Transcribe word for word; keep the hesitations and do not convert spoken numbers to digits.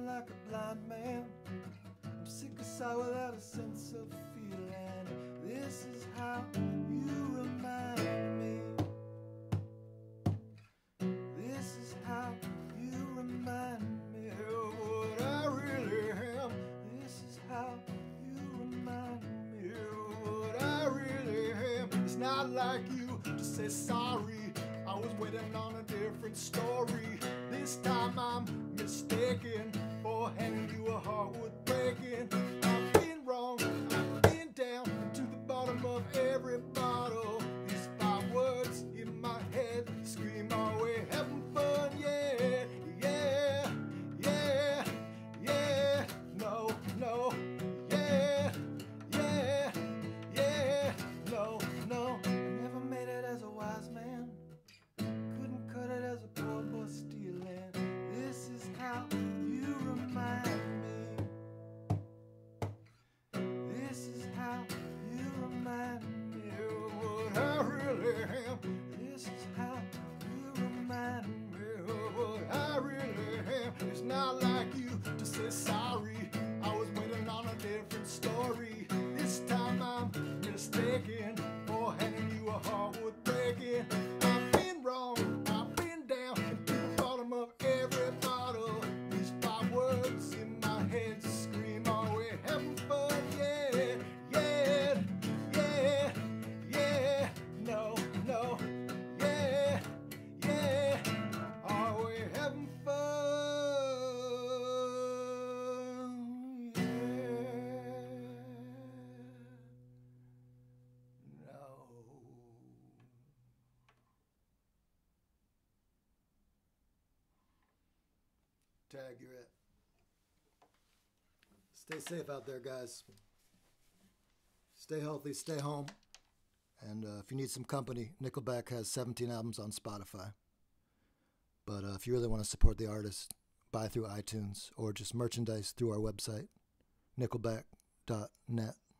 living like a blind man. I'm sick aside without a sense of feeling. This is how you remind me. This is how you remind me of what I really am. This is how you remind me of what I really am. It's not like you to say sorry. I was waiting on a different story. This time I'm mistaken for handing you a heart worth breaking. I've been wrong, I've been down to the bottom of every bottle. These five words in my head scream, are we having fun? Yeah, yeah, yeah, yeah. No, no, yeah, yeah, yeah. No, no. I never made it as a wise man. Couldn't cut it as a poor boy stealing. This is how you remind me. This is how you remind me of what I really am. This is how you remind me of what I really am. It's not like you to say sorry. I was waiting on a different story. This time I'm mistaken for handing you a heart worth breaking. I've been wrong, I've been down to the bottom of every bottle. These five words in my head scream, are we having fun? Yeah, yeah, yeah, yeah. No, no, yeah, yeah. Are we having fun? Yeah. No. Tag, you're it. Stay safe out there, guys. Stay healthy, stay home. And uh, if you need some company, Nickelback has seventeen albums on Spotify. But uh, if you really want to support the artist, buy through iTunes or just merchandise through our website, nickelback dot net.